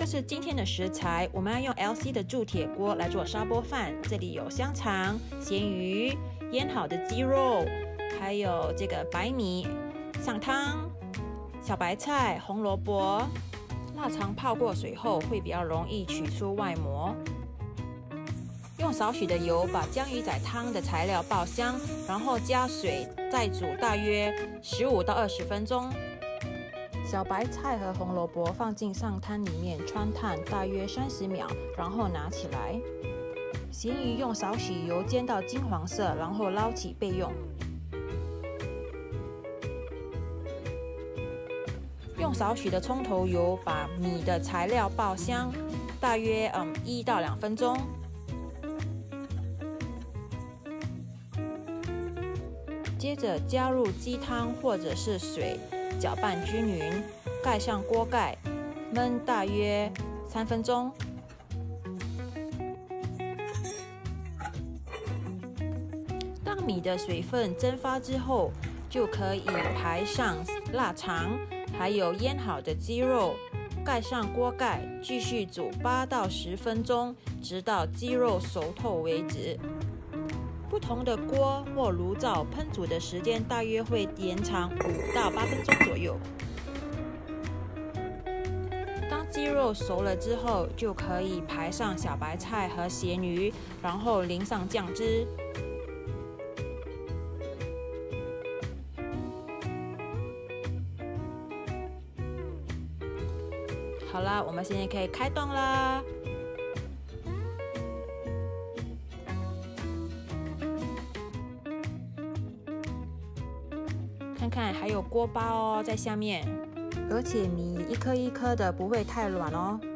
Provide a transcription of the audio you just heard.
个是今天的食材，我们要用 LC 的铸铁锅来做砂锅饭。这里有香肠、咸鱼、腌好的鸡肉，还有这个白米上汤、小白菜、红萝卜。腊肠泡过水后会比较容易取出外膜。用少许的油把江鱼仔汤的材料爆香，然后加水再煮大约15到20分钟。小白菜和红萝卜放进上汤里面穿烫大约30秒，然后拿起来。咸鱼用少许油煎到金黄色，然后捞起备用。用少许的葱头油把米的材料爆香，大约1到2分钟。接着加入鸡汤或者是水，搅拌均匀，盖上锅盖，焖大约3分钟。当米的水分蒸发之后，就可以排上腊肠，还有腌好的鸡肉，盖上锅盖，继续煮8到10分钟，直到鸡肉熟透为止。不同的锅或炉灶烹煮的时间大约会延长5到8分钟左右。当鸡肉熟了之后，就可以排上小白菜和咸鱼，然后淋上酱汁。好啦，我们现在可以开动啦。看看还有锅巴哦，在下面，而且米一颗一颗的，不会太软哦。